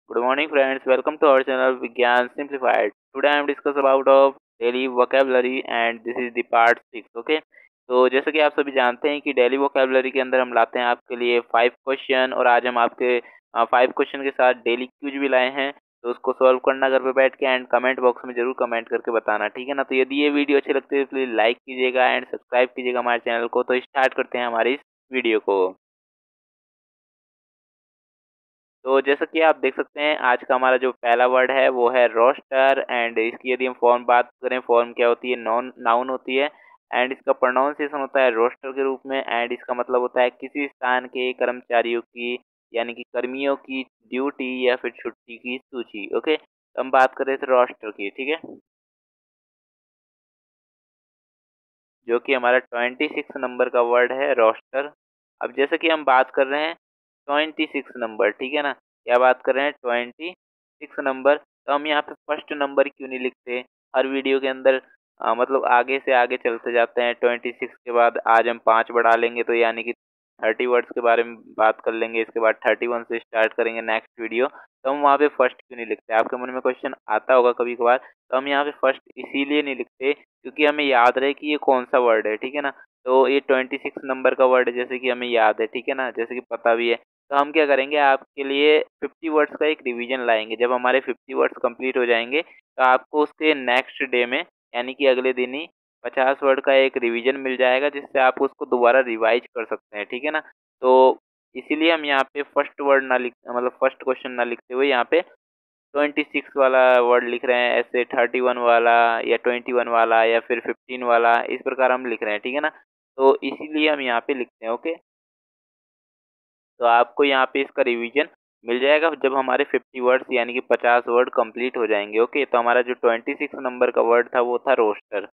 Good morning, friends. Welcome to our channel Vigyan Simplified. Today I am discuss about of daily vocabulary and this is the part 6. Okay. तो जैसे कि आप सभी जानते हैं कि डेली वोकेबलरी के अंदर हम लाते हैं आपके लिए 5 क्वेश्चन और आज हम आपके 5 क्वेश्चन के साथ डेली क्यूज भी लाए हैं। तो उसको सॉल्व करना घर पे बैठ के एंड कमेंट बॉक्स में जरूर कमेंट करके बताना, ठीक है ना। तो यदि ये वीडियो अच्छी लगती है तो प्लीज लाइक कीजिएगा एंड सब्सक्राइब कीजिएगा हमारे चैनल को। तो स्टार्ट करते हैं हमारी इस वीडियो को। तो जैसा कि आप देख सकते हैं आज का हमारा जो पहला वर्ड है वो है रोस्टर एंड इसकी यदि हम फॉर्म बात करें, फॉर्म क्या होती है, नॉन नाउन होती है एंड इसका प्रोनाउंसिएशन होता है रोस्टर के रूप में एंड इसका मतलब होता है किसी स्थान के कर्मचारियों की यानी कि कर्मियों की ड्यूटी या फिर छुट्टी की सूची। ओके, तो हम बात कर रहे थे रोस्टर की, ठीक है, जो कि हमारा 26 नंबर का वर्ड है रोस्टर। अब जैसे कि हम बात कर रहे हैं 26 नंबर, ठीक है ना, क्या बात कर रहे हैं 26 नंबर, तो हम यहाँ पे फर्स्ट नंबर क्यों नहीं लिखते हर वीडियो के अंदर। मतलब आगे से आगे चलते जाते हैं, 26 के बाद आज हम 5 बढ़ा लेंगे तो यानी कि 30 वर्ड्स के बारे में बात कर लेंगे, इसके बाद 31 से स्टार्ट करेंगे नेक्स्ट वीडियो। तो हम वहाँ पे फर्स्ट क्यों नहीं लिखते, आपके मन में क्वेश्चन आता होगा कभी कभार। तो हम यहाँ पे फर्स्ट इसीलिए नहीं लिखते क्योंकि हमें याद रहे कि ये कौन सा वर्ड है, ठीक है ना। तो ये 26 नंबर का वर्ड है जैसे कि हमें याद है, ठीक है ना, जैसे कि पता भी है। तो हम क्या करेंगे, आपके लिए 50 वर्ड्स का एक रिवीजन लाएंगे। जब हमारे 50 वर्ड्स कंप्लीट हो जाएंगे तो आपको उसके नेक्स्ट डे में यानी कि अगले दिन ही 50 वर्ड का एक रिवीजन मिल जाएगा जिससे आप उसको दोबारा रिवाइज कर सकते हैं, ठीक है ना। तो इसीलिए हम यहाँ पे फर्स्ट वर्ड ना लिख मतलब फर्स्ट क्वेश्चन ना लिखते हुए यहाँ पे 26 वाला वर्ड लिख रहे हैं, ऐसे 31 वाला या 21 वाला या फिर 15 वाला, इस प्रकार हम लिख रहे हैं, ठीक है ना। तो इसीलिए हम यहाँ पे लिखते हैं। ओके, तो आपको यहाँ पे इसका रिवीजन मिल जाएगा जब हमारे 50 वर्ड्स यानी कि 50 वर्ड कंप्लीट हो जाएंगे। ओके, तो हमारा जो 26 नंबर का वर्ड था वो था रोस्टर।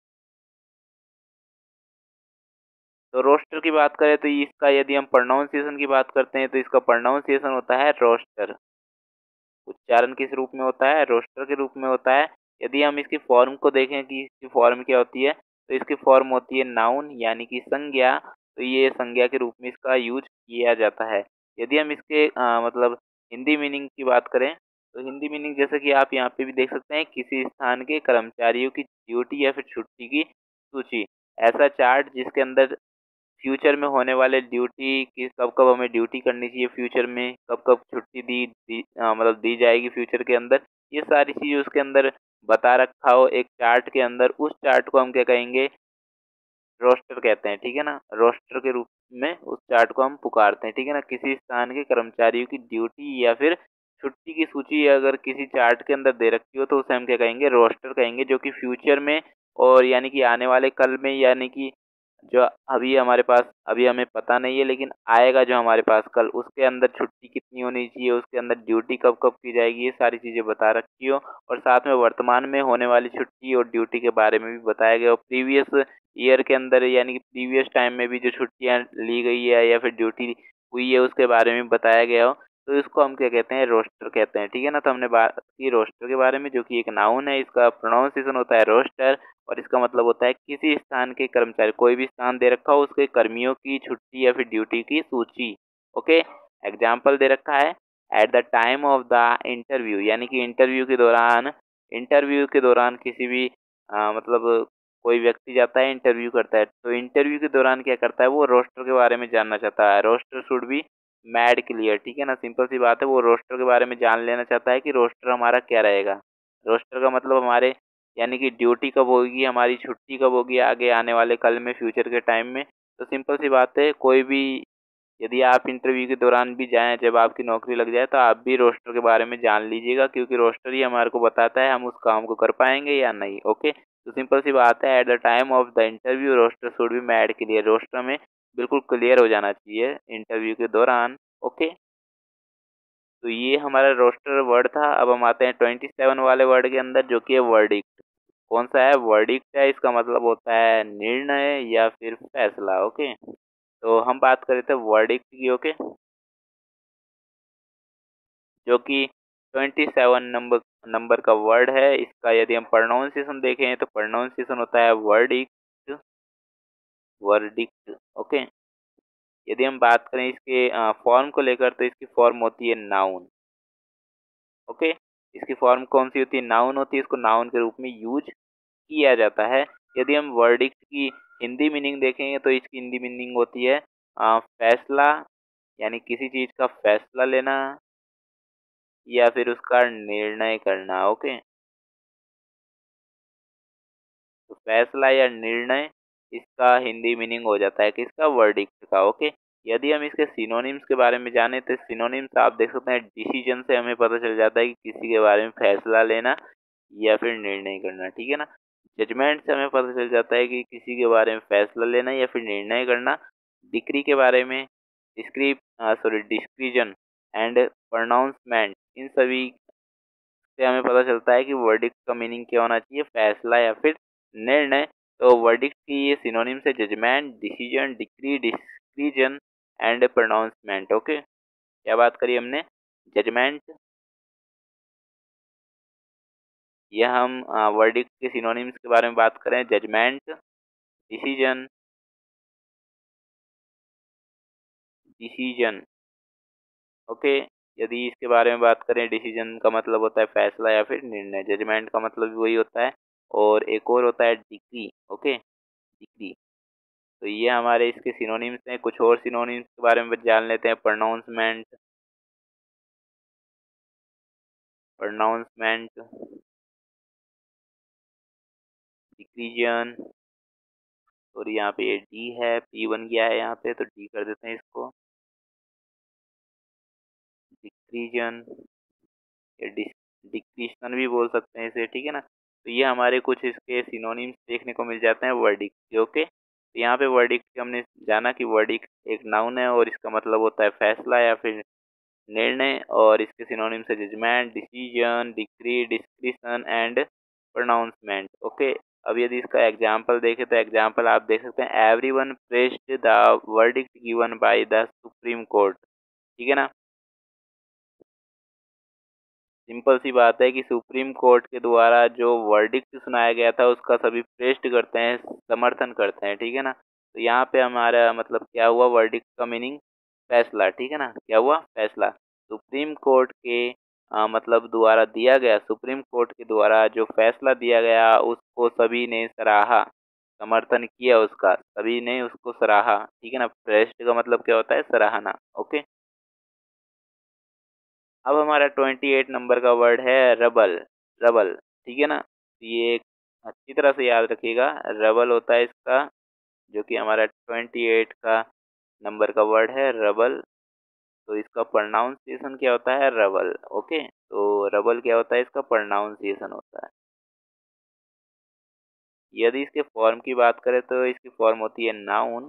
तो रोस्टर की बात करें तो इसका यदि हम प्रोनाउंसिएशन की बात करते हैं तो इसका प्रोनाउंसिएशन होता है रोस्टर। उच्चारण किस रूप में होता है, रोस्टर के रूप में होता है। यदि हम इसकी फॉर्म को देखें कि इसकी फॉर्म क्या होती है, तो इसकी फॉर्म होती है नाउन यानी कि संज्ञा। तो ये संज्ञा के रूप में इसका यूज किया जाता है। यदि हम इसके मतलब हिंदी मीनिंग की बात करें तो हिंदी मीनिंग जैसे कि आप यहाँ पे भी देख सकते हैं, किसी स्थान के कर्मचारियों की ड्यूटी या फिर छुट्टी की सूची। ऐसा चार्ट जिसके अंदर फ्यूचर में होने वाले ड्यूटी की कब-कब हमें ड्यूटी करनी चाहिए, फ्यूचर में कब-कब छुट्टी मतलब दी जाएगी फ्यूचर के अंदर, ये सारी चीज़ उसके अंदर बता रखा हो एक चार्ट के अंदर, उस चार्ट को हम क्या कहेंगे, रोस्टर कहते हैं, ठीक है ना। रोस्टर के रूप में उस चार्ट को हम पुकारते हैं, ठीक है ना। किसी स्थान के कर्मचारियों की ड्यूटी या फिर छुट्टी की सूची अगर किसी चार्ट के अंदर दे रखी हो तो उसे हम क्या कहेंगे, रोस्टर कहेंगे, जो कि फ्यूचर में और यानी कि आने वाले कल में यानी कि जो अभी हमारे पास अभी हमें पता नहीं है लेकिन आएगा जो हमारे पास कल, उसके अंदर छुट्टी कितनी होनी चाहिए, उसके अंदर ड्यूटी कब कब की जाएगी, ये सारी चीज़ें बता रखी हो। और साथ में वर्तमान में होने वाली छुट्टी और ड्यूटी के बारे में भी बताया गया हो। प्रीवियस ईयर के अंदर यानी कि प्रीवियस टाइम में भी जो छुट्टियां ली गई है या फिर ड्यूटी हुई है उसके बारे में बताया गया हो। तो इसको हम क्या कहते हैं, रोस्टर कहते हैं, ठीक है ना। तो हमने बात की रोस्टर के बारे में जो कि एक नाउन है, इसका प्रोनाउंसिएशन होता है रोस्टर और इसका मतलब होता है किसी स्थान के कर्मचारी, कोई भी स्थान दे रखा हो उसके कर्मियों की छुट्टी या फिर ड्यूटी की सूची। ओके, एग्जाम्पल दे रखा है, at the time of the interview यानी कि इंटरव्यू के दौरान किसी भी मतलब कोई व्यक्ति जाता है इंटरव्यू करता है, तो इंटरव्यू के दौरान क्या करता है, वो रोस्टर के बारे में जानना चाहता है। Roster should be made clear, ठीक है ना, सिंपल सी बात है, वो रोस्टर के बारे में जान लेना चाहता है कि रोस्टर हमारा क्या रहेगा। रोस्टर का मतलब हमारे यानी कि ड्यूटी कब होगी, हमारी छुट्टी कब होगी आगे आने वाले कल में, फ्यूचर के टाइम में। तो सिंपल सी बात है, कोई भी यदि आप इंटरव्यू के दौरान भी जाएं, जब आपकी नौकरी लग जाए तो आप भी रोस्टर के बारे में जान लीजिएगा क्योंकि रोस्टर ही हमारे को बताता है हम उस काम को कर पाएंगे या नहीं। ओके, तो सिंपल सी बात है, at the time of the interview roster should be made clear, roster में बिल्कुल क्लियर हो जाना चाहिए इंटरव्यू के दौरान। ओके, तो ये हमारा रोस्टर वर्ड था। अब हम आते हैं 27 वाले वर्ड के अंदर जो कि है वर्डिक्ट। कौन सा है, वर्डिक्ट है, इसका मतलब होता है निर्णय या फिर फैसला। ओके, तो हम बात कर रहे थे वर्डिक्ट की। ओके, जो कि 27 नंबर का वर्ड है। इसका यदि हम प्रोनाउंसिएशन देखें तो प्रोनाउंसिएशन होता है वर्डिक्ट, वर्डिक्ट। ओके, यदि हम बात करें इसके फॉर्म को लेकर तो इसकी फॉर्म होती है नाउन। ओके, इसकी फॉर्म कौन सी होती है, नाउन होती है, इसको नाउन के रूप में यूज किया जाता है। यदि हम वर्डिक्ट की हिंदी मीनिंग देखेंगे तो इसकी हिंदी मीनिंग होती है फैसला, यानी किसी चीज का फैसला लेना या फिर उसका निर्णय करना। ओके, तो फैसला या निर्णय इसका हिंदी मीनिंग हो जाता है किसका, वर्डिक्ट का। ओके, यदि हम इसके सिनोनिम्स के बारे में जाने तो सिनोनिम्स आप देख सकते हैं, डिसीजन से हमें पता चल जाता है कि किसी के बारे में फैसला लेना या फिर निर्णय करना, ठीक है ना। जजमेंट से हमें पता चल जाता है कि किसी के बारे में फैसला लेना या फिर निर्णय करना। डिक्री के बारे में डिस्क्रिजन एंड प्रोनाउंसमेंट, इन सभी से हमें पता चलता है कि वर्डिक्ट का मीनिंग क्या होना चाहिए, फैसला या फिर निर्णय। तो वर्डिक्ट की ये सिनोनिम्स है judgment, decision, decree, discretion and pronouncement. Okay, क्या बात करी हमने, जजमेंट, यह हम वर्डिक्ट के सिनोनिम्स के बारे में बात करें, जजमेंट, डिसीजन, डिसीजन। ओके, यदि इसके बारे में बात करें, डिसीजन का मतलब होता है फैसला या फिर निर्णय, जजमेंट का मतलब भी वही होता है, और एक और होता है डिक्री। Okay, decree. तो ये हमारे इसके सिनोनिम्स हैं। कुछ और सिनोनिम्स के बारे में जान लेते हैं, प्रोनाउंसमेंट, प्रोनाउंसमेंट, डिक्रीजन, और यहाँ पे ये डी है, पी बन गया है यहाँ पे, तो डी कर देते हैं इसको, डिक्रीजन या डिक्रीशन भी बोल सकते हैं इसे, ठीक है ना। तो ये हमारे कुछ इसके सिनोनिम्स देखने को मिल जाते हैं वर्डिक्ट के। ओके, तो यहाँ पे वर्डिक्ट हमने जाना कि वर्डिक्ट एक नाउन है और इसका मतलब होता है फैसला या फिर निर्णय, और इसके सिनोनिम्स है judgment, decision, decree, discretion and pronouncement. Okay, अब यदि इसका एग्जाम्पल देखें तो एग्जाम्पल आप देख सकते हैं, everyone pressed the verdict given by the supreme court, ठीक है ना। सिंपल सी बात है कि सुप्रीम कोर्ट के द्वारा जो वर्डिक्ट सुनाया गया था उसका सभी प्रेस्ट करते हैं, समर्थन करते हैं, ठीक है ना। तो यहाँ पे हमारा मतलब क्या हुआ, वर्डिक्ट का मीनिंग फैसला, ठीक है ना, क्या हुआ, फैसला। सुप्रीम कोर्ट के मतलब द्वारा दिया गया, सुप्रीम कोर्ट के द्वारा जो फैसला दिया गया उसको सभी ने सराहा, समर्थन किया उसका, सभी ने उसको सराहा, ठीक है ना। प्रेस्ट का मतलब क्या होता है, सराहना। ओके, अब हमारा 28 नंबर का वर्ड है रबल, रबल, ठीक है ना। तो ये एक अच्छी तरह से याद रखिएगा, रबल होता है इसका, जो कि हमारा 28 का नंबर का वर्ड है रबल। तो इसका प्रोनाउंसिएशन क्या होता है, रबल। ओके, तो रबल क्या होता है, इसका प्रोनाउंसिएशन होता है। यदि इसके फॉर्म की बात करें तो इसकी फॉर्म होती है नाउन,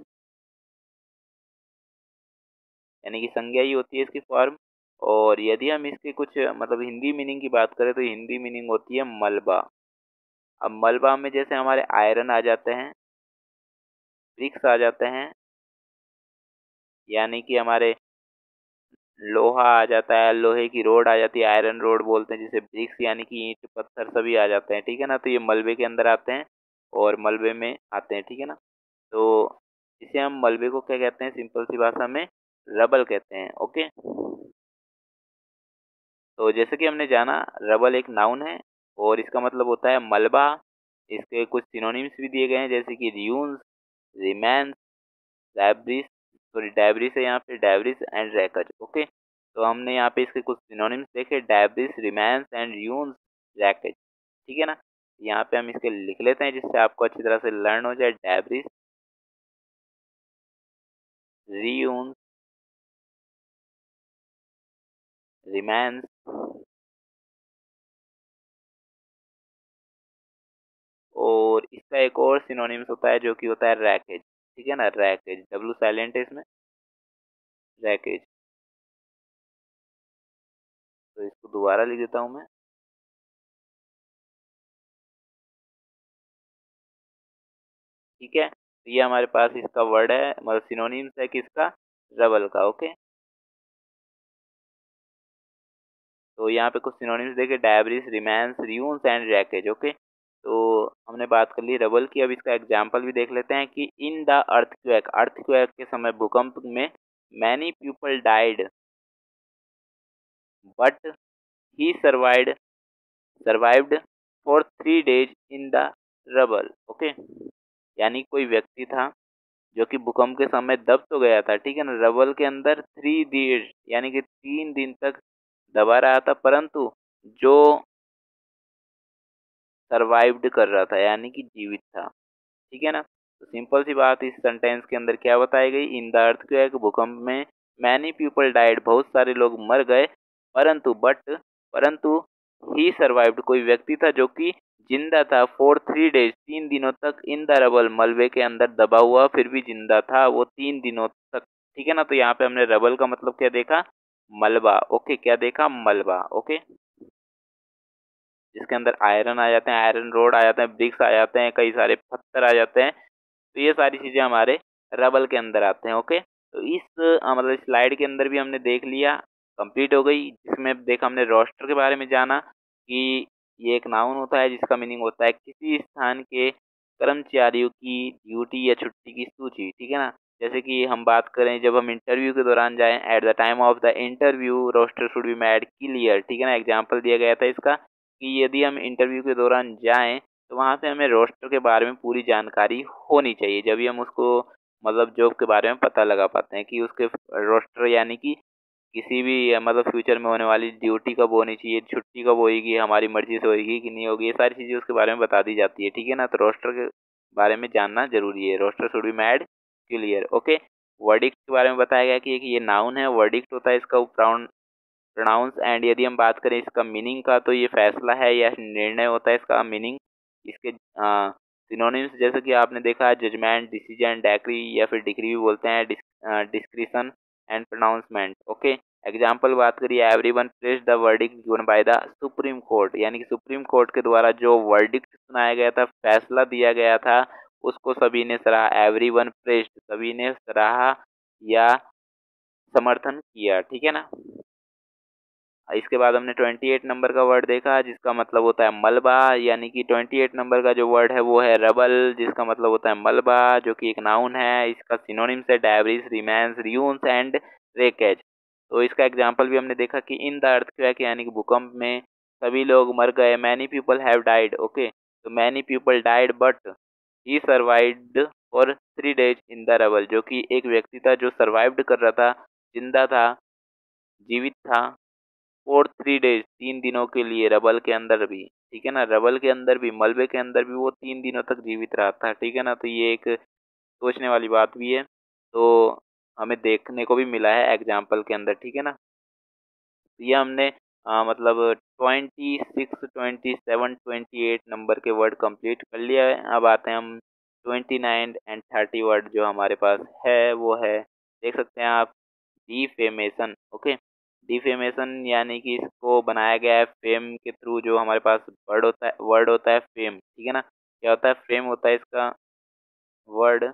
यानी कि संज्ञा ही होती है इसकी फॉर्म। और यदि हम इसके कुछ मतलब हिंदी मीनिंग की बात करें तो हिंदी मीनिंग होती है मलबा। अब मलबा में जैसे हमारे आयरन आ जाते हैं, ब्रिक्स आ जाते हैं, यानी कि हमारे लोहा आ जाता है, लोहे की रोड आ जाती है, आयरन रोड बोलते हैं जिसे, ब्रिक्स यानी कि ईंट पत्थर सभी आ जाते हैं, ठीक है ना। तो ये मलबे के अंदर आते हैं और मलबे में आते हैं, ठीक है ना। तो इसे हम मलबे को क्या कहते हैं, सिंपल सी भाषा में रबल कहते हैं। ओके, तो जैसे कि हमने जाना, रबल एक नाउन है और इसका मतलब होता है मलबा। इसके कुछ सिनोनिम्स भी दिए गए हैं, जैसे कि रियून्स, रिमैंस, डायब्रिस, सॉरी डायब्रिस है यहाँ पे, डायब्रिस एंड रैकज। ओके, तो हमने यहाँ पे इसके कुछ सिनोनिम्स देखे, डायब्रिस, रिमैंस एंड रियून्स, रैकज, ठीक है ना। यहाँ पे हम इसके लिख लेते हैं जिससे आपको अच्छी तरह से लर्न हो जाए, डायब्रिस, रियून्स, रिमैंस, और इसका एक और सिनोनिम्स होता है जो कि होता है रैकेज, ठीक है ना, रैकेज, डब्लू साइलेंट है इसमें, रैकेज। तो इसको दोबारा लिख देता हूँ मैं, ठीक है। तो ये हमारे पास इसका वर्ड है, मतलब सिनोनिम्स है किसका, रबल का। ओके, तो यहाँ पे कुछ सिनोनिम्स देखे, debris, remains, ruins and wreckage. Okay, तो हमने बात कर ली रबल की। अब इसका एग्जाम्पल भी देख लेते हैं कि इन द अर्थक्वेक, अर्थक्वेक के समय, भूकंप में, many people died but he survived for 3 days in the rubble. Okay, यानी कोई व्यक्ति था जो कि भूकंप के समय दब तो गया था, ठीक है ना, रबल के अंदर 3 days यानी कि 3 दिन तक दबा रहा था, परंतु जो सर्वाइव्ड कर रहा था यानी कि जीवित था, ठीक है ना। तो सिंपल सी बात इस सेंटेंस के अंदर क्या बताई गई, इन द अर्थक्वेक भूकंप में मैनी पीपल डाइड बहुत सारे लोग मर गए, परंतु ही सर्वाइव्ड कोई व्यक्ति था जो कि जिंदा था फॉर 3 days 3 दिनों तक इन द रबल मलबे के अंदर दबा हुआ फिर भी जिंदा था वो 3 दिनों तक, ठीक है ना। तो यहाँ पे हमने रबल का मतलब क्या देखा, मलबा। ओके, क्या देखा, मलबा। ओके, जिसके अंदर आयरन आ जाते हैं, आयरन रोड आ जाते हैं, ब्रिक्स आ जाते हैं, कई सारे पत्थर आ जाते हैं, तो ये सारी चीजें हमारे रबल के अंदर आते हैं। ओके, तो इस मतलब स्लाइड के अंदर भी हमने देख लिया, कंप्लीट हो गई। इसमें देखा हमने रोस्टर के बारे में जाना कि ये एक नाउन होता है जिसका मीनिंग होता है किसी स्थान के कर्मचारियों की ड्यूटी या छुट्टी की सूची, ठीक है ना। जैसे कि हम बात करें जब हम इंटरव्यू के दौरान जाएं, at the time of the interview roster should be made clear, ठीक है ना। एग्जाम्पल दिया गया था इसका कि यदि हम इंटरव्यू के दौरान जाएं तो वहाँ पे हमें रोस्टर के बारे में पूरी जानकारी होनी चाहिए, जब भी हम उसको मतलब जॉब के बारे में पता लगा पाते हैं कि उसके रोस्टर यानी कि किसी भी मतलब फ्यूचर में होने वाली ड्यूटी कब होनी चाहिए, छुट्टी कब होगी, हमारी मर्जी से होगी कि नहीं होगी, ये सारी चीज़ें उसके बारे में बता दी जाती है, ठीक है ना। तो रोस्टर के बारे में जानना जरूरी है, roster should be made clear. Okay, verdict के बारे में बताया गया कि ये नाउन है, वर्डिक्ट होता है इसका प्रोनाउंस, एंड यदि हम बात करें इसका मीनिंग का तो ये फैसला है या निर्णय होता है इसका मीनिंग। इसके सिनोनिम्स जैसे कि आपने देखा है जजमेंट, डिसीजन, डेक्री या फिर डिक्री भी बोलते हैं, discretion and pronouncement. Okay, example बात करिए, everyone press the verdict given by the supreme court, यानी कि सुप्रीम कोर्ट के द्वारा जो वर्डिक्ट सुनाया गया था, फैसला दिया गया था, उसको सभी ने सराहा, एवरीवन प्रेस्ड, सभी ने सराहा या समर्थन किया, ठीक है ना। इसके बाद हमने 28 नंबर का वर्ड देखा जिसका मतलब होता है मलबा, यानी कि 28 नंबर का जो वर्ड है वो है रबल, जिसका मतलब होता है मलबा, जो कि एक नाउन है। इसका सिनोनिम्स है debris, remains, ruins and wreckage. तो इसका एग्जांपल भी हमने देखा कि इन द अर्थक्वेक यानी कि भूकंप में सभी लोग मर गए, many people have died. Okay, तो many people died but he survived for 3 days in the rubble, जो कि एक व्यक्ति था जो सर्वाइव्ड कर रहा था, जिंदा था, जीवित था फॉर 3 days 3 दिनों के लिए रबल के अंदर भी, ठीक है ना, रबल के अंदर भी, मलबे के अंदर भी वो 3 दिनों तक जीवित रहा था, ठीक है ना। तो ये एक सोचने वाली बात भी है, तो हमें देखने को भी मिला है एग्जाम्पल के अंदर, ठीक है ना। तो ये हमने मतलब 26, 27, 28 नंबर के वर्ड कंप्लीट कर लिया है। अब आते हैं हम 29 एंड 30 वर्ड जो हमारे पास है वो है, देख सकते हैं आप, डिफेमेशन। ओके, डिफेमेशन यानी कि इसको बनाया गया है फेम के थ्रू, जो हमारे पास वर्ड होता है फेम, ठीक है ना। क्या होता है, फेम होता है इसका वर्ड,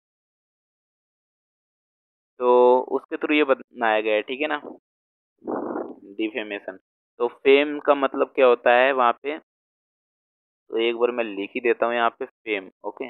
तो उसके थ्रू ये बनाया गया है, ठीक है ना, डिफेमेशन। तो फेम का मतलब क्या होता है वहाँ पे, तो एक बार मैं लिख ही देता हूँ यहाँ पे फेम। ओके,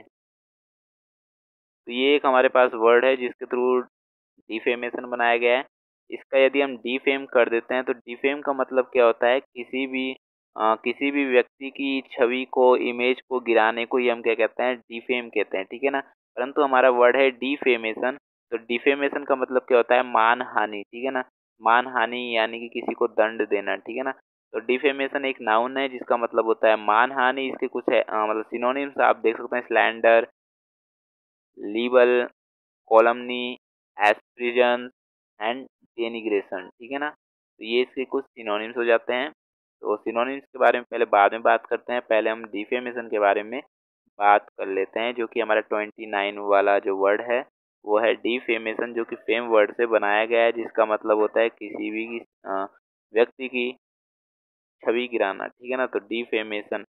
तो ये एक हमारे पास वर्ड है जिसके थ्रू डिफेमेशन बनाया गया है। इसका यदि हम डिफेम कर देते हैं तो डिफेम का मतलब क्या होता है, किसी भी व्यक्ति की छवि को, इमेज को गिराने को ही हम क्या कहते हैं, डिफेम कहते हैं, ठीक है ना। परंतु हमारा वर्ड है डिफेमेशन, तो डिफेमेशन का मतलब क्या होता है, मान हानि, ठीक है ना, मान हानि यानी कि किसी को दंड देना, ठीक है ना। तो डिफेमेशन एक नाउन है जिसका मतलब होता है मान हानि। इसके कुछ है मतलब सिनोनिम्स आप देख सकते हैं, slander, libel, calumny, aspersion and denigration, ठीक है ना। तो ये इसके कुछ सिनोनिम्स हो जाते हैं। तो सिनोनिम्स के बारे में पहले बाद में बात करते हैं, पहले हम डिफेमेशन के बारे में बात कर लेते हैं, जो कि हमारा 29 वाला जो वर्ड है वो है डिफेमेशन, जो कि फेम वर्ड से बनाया गया है, जिसका मतलब होता है किसी भी व्यक्ति की छवि गिराना, ठीक है ना। तो डिफेमेशन,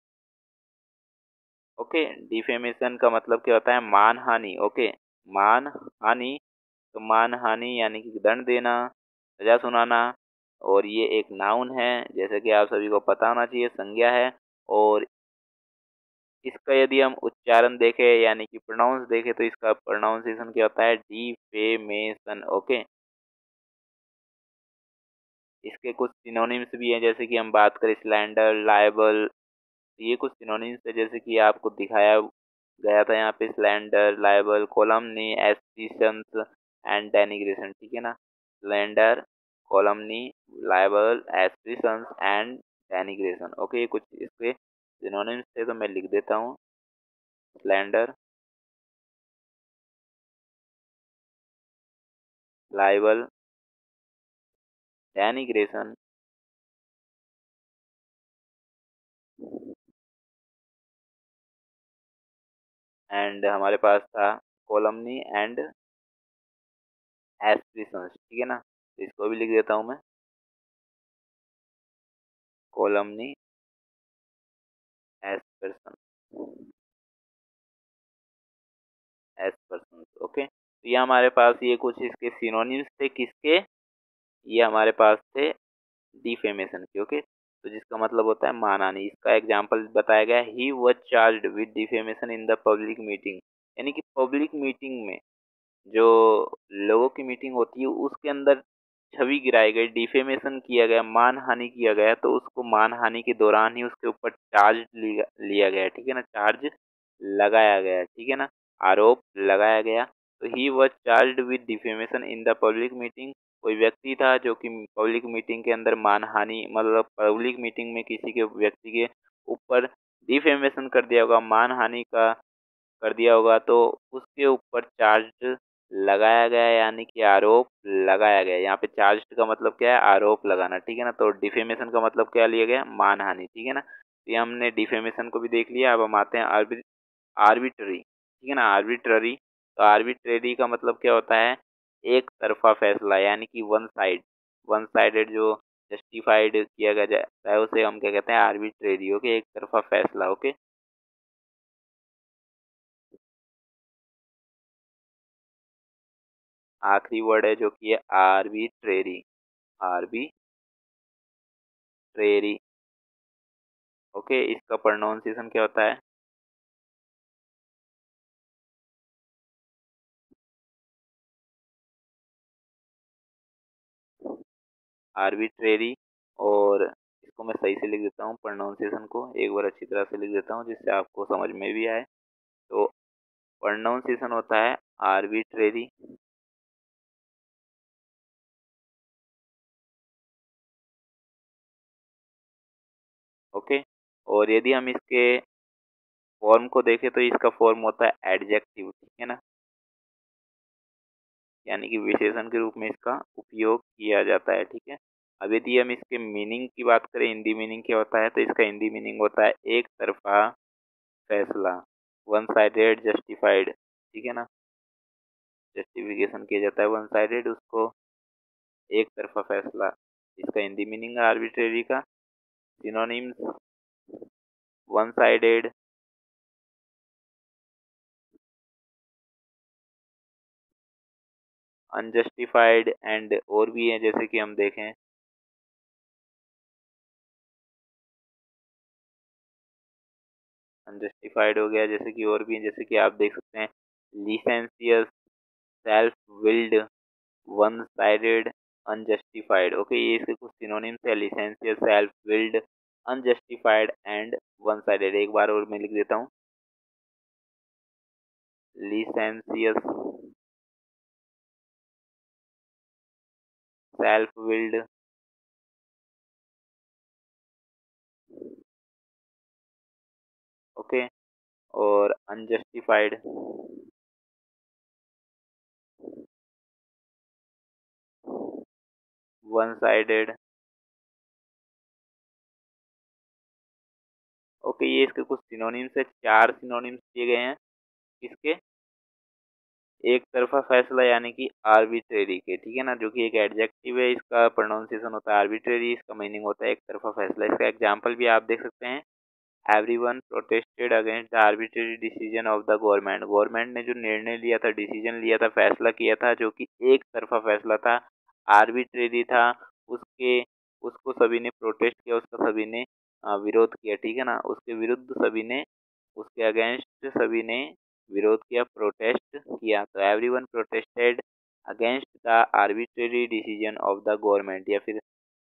ओके, डिफेमेशन का मतलब क्या होता है, मान हानि। ओके, मान हानि, तो मान हानि यानी कि दंड देना, सजा सुनाना, और ये एक नाउन है जैसे कि आप सभी को पता होना चाहिए, संज्ञा है। और इसका यदि हम उच्चारण देखें यानी कि प्रोनाउंस देखें तो इसका प्रोनाउंसिएशन क्या होता है, डिफेमेशन। ओके, इसके कुछ सिनोनिम्स भी हैं, जैसे कि हम बात करें स्लैंडर, लायबल, ये कुछ सिनोनिम्स है जैसे कि आपको दिखाया गया था यहाँ पे, slander, libel, calumny, aspersions and denigration, ठीक है ना। Slander, calumny, libel, aspersions and denigration. Okay, ये कुछ इसके सिनोनिम्स थे तो मैं लिख देता हूँ। स्लैंडर, लायबल, डेनिग्रेशन एंड हमारे पास था कॉलमनी एंड एस्पिशंस, ठीक है ना। तो इसको भी लिख देता हूँ मैं, कॉलमनी, एस्पिशन, एस्पर्सन। ओके, तो ये हमारे पास ये कुछ इसके सिनोनिम्स थे, किसके, ये हमारे पास थे डिफेमेशन के। ओके, तो जिसका मतलब होता है मानहानि। इसका एग्जांपल बताया गया, he was charged with defamation in the public meeting, यानी कि पब्लिक मीटिंग में, जो लोगों की मीटिंग होती है उसके अंदर छवि गिराई गई, डिफेमेशन किया गया, मानहानि किया गया, तो उसको मानहानि के दौरान ही उसके ऊपर चार्ज लिया गया, ठीक है ना, चार्ज लगाया गया, ठीक है ना, आरोप लगाया गया। तो he was charged with defamation in the public meeting, कोई व्यक्ति था जो कि पब्लिक मीटिंग के अंदर मानहानि, मतलब पब्लिक मीटिंग में किसी के व्यक्ति के ऊपर डिफेमेशन कर दिया होगा, मानहानि का कर दिया होगा, तो उसके ऊपर चार्ज लगाया गया, यानी कि आरोप लगाया गया। यहाँ पे चार्ज का मतलब क्या है, आरोप लगाना, ठीक है ना। तो डिफेमेशन का मतलब क्या लिया गया, मानहानि, ठीक है ना। तो ये हमने डिफेमेशन को भी देख लिया। अब हम आते हैं आर्बिट्ररी, ठीक है ना, आर्बिट्ररी। तो आर्बिट्ररी का मतलब क्या होता है, एक तरफा फैसला, यानी कि वन साइडेड जो जस्टिफाइड किया गया जाता है उसे हम क्या कहते हैं, आर्बिट्रेरी। ओके, एक तरफा फैसला। ओके, आखिरी वर्ड है जो कि है आर्बिट्रेरी, आर्बिट्रेरी। ओके, इसका प्रोनाउंसिएशन क्या होता है, आर्बिट्रेरी। और इसको मैं सही से लिख देता हूँ, प्रोनाउंसिएशन को एक बार अच्छी तरह से लिख देता हूँ जिससे आपको समझ में भी आए। तो प्रोनाउंसिएशन होता है आर्बिट्रेरी। ओके, और यदि हम इसके फॉर्म को देखें तो इसका फॉर्म होता है एडजेक्टिव, ठीक है ना, यानी कि विशेषण के रूप में इसका उपयोग किया जाता है, ठीक है। अब यदि हम इसके मीनिंग की बात करें, हिंदी मीनिंग क्या होता है, तो इसका हिंदी मीनिंग होता है एक तरफा फैसला, वन साइडेड जस्टिफाइड, ठीक है ना, जस्टिफिकेशन किया जाता है वन साइडेड, उसको एक तरफा फैसला। इसका हिंदी मीनिंग है आर्बिट्रेरी का। Synonyms, one sided, unjustified and और भी है, जैसे कि हम देखें, अनजस्टिफाइड हो गया, जैसे कि और भी हैं, जैसे कि आप देख सकते हैं, licentious, self willed, one sided, unjustified. Okay, ये इसके कुछ सिनोनिम्स है, licentious, self willed, unjustified and one sided. एक बार और मैं लिख देता हूँ, licentious, सेल्फ विल्ड, ओके, और अनजस्टिफाइड, वन साइडेड। ओके, ये इसके कुछ सिनोनिम्स है, चार सिनोनिम्स दिए गए हैं किसके, एक तरफा फैसला यानी कि आर्बिट्रेरी के, ठीक है ना, जो कि एक एडजेक्टिव है, इसका प्रोनाउंसिएशन होता है आर्बिट्रेरी, इसका मीनिंग होता है एक तरफा फैसला। इसका एग्जांपल भी आप देख सकते हैं, everyone protested against the arbitrary decision of the government, government ने जो निर्णय लिया था, डिसीजन लिया था, फैसला किया था, जो कि एक तरफा फैसला था, आर्बिट्रेरी था, उसके उसको सभी ने प्रोटेस्ट किया, उसका सभी ने विरोध किया, ठीक है ना, उसके विरुद्ध सभी ने, उसके अगेंस्ट सभी ने विरोध किया, प्रोटेस्ट किया। तो everyone protested against the arbitrary decision of the government, या फिर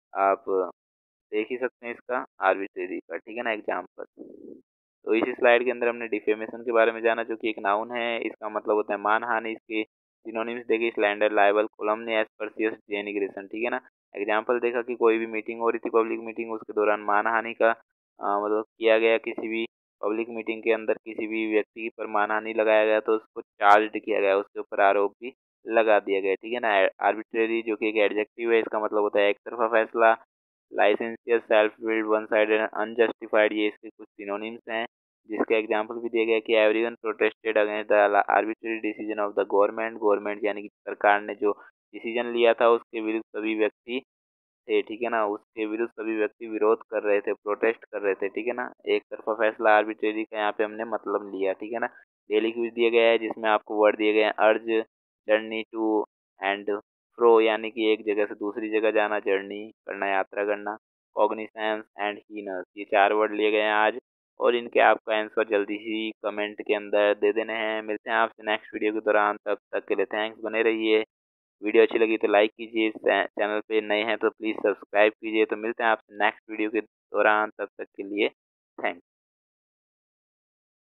आप देख ही सकते हैं इसका आर्बिट्रेरी का, ठीक है ना, एग्जाम्पल। तो इस स्लाइड के अंदर हमने डिफेमेशन के बारे में जाना, जो कि एक नाउन है, इसका मतलब होता है मानहानि। इसके सिनोनिम्स देखे, स्लैंडर, लाइबल, कैलुमनी, एस्पर्सियस, डेनिग्रेशन, ठीक है ना। एग्जाम्पल देखा कि कोई भी मीटिंग हो रही थी, पब्लिक मीटिंग, उसके दौरान मानहानि का मतलब किया गया, किसी भी पब्लिक मीटिंग के अंदर किसी भी व्यक्ति पर मानहानि लगाया गया तो उसको चार्ज किया गया, उसके ऊपर आरोप भी लगा दिया गया, ठीक है ना। आर्बिट्रेरी जो कि एक एडजेक्टिव है, इसका मतलब होता है एक तरफा फैसला। Licentious, self willed, one sided, unjustified, ये इसके कुछ सिनोनिम्स हैं, जिसके एग्जांपल भी दिए गए कि everyone protested against the arbitrary decision of the government. Government यानी कि सरकार ने जो डिसीजन लिया था उसके विरुद्ध सभी व्यक्ति थे, ठीक है ना, उसके विरुद्ध सभी व्यक्ति विरोध कर रहे थे, प्रोटेस्ट कर रहे थे, ठीक है ना। एक तरफा फैसला आर्बिट्रेरी का यहाँ पे हमने मतलब लिया, ठीक है ना। डेली क्विज दिया गया है, जिसमें आपको वर्ड दिए गए हैं अर्ज, जर्नी टू एंड फ्रो, यानी कि एक जगह से दूसरी जगह जाना, जर्नी करना, यात्रा करना, कॉग्निसेंस एंड हीनस, ये 4 वर्ड लिए गए हैं आज। और इनके आपका आंसर जल्दी ही कमेंट के अंदर दे देने हैं। मिलते हैं आपसे नेक्स्ट वीडियो के दौरान, तब तक के लिए थैंक्स, बने रहिए। वीडियो अच्छी लगी तो लाइक कीजिए, चैनल पे नए हैं तो प्लीज़ सब्सक्राइब कीजिए। तो मिलते हैं आपसे नेक्स्ट वीडियो के दौरान, तब तक के लिए थैंक्स।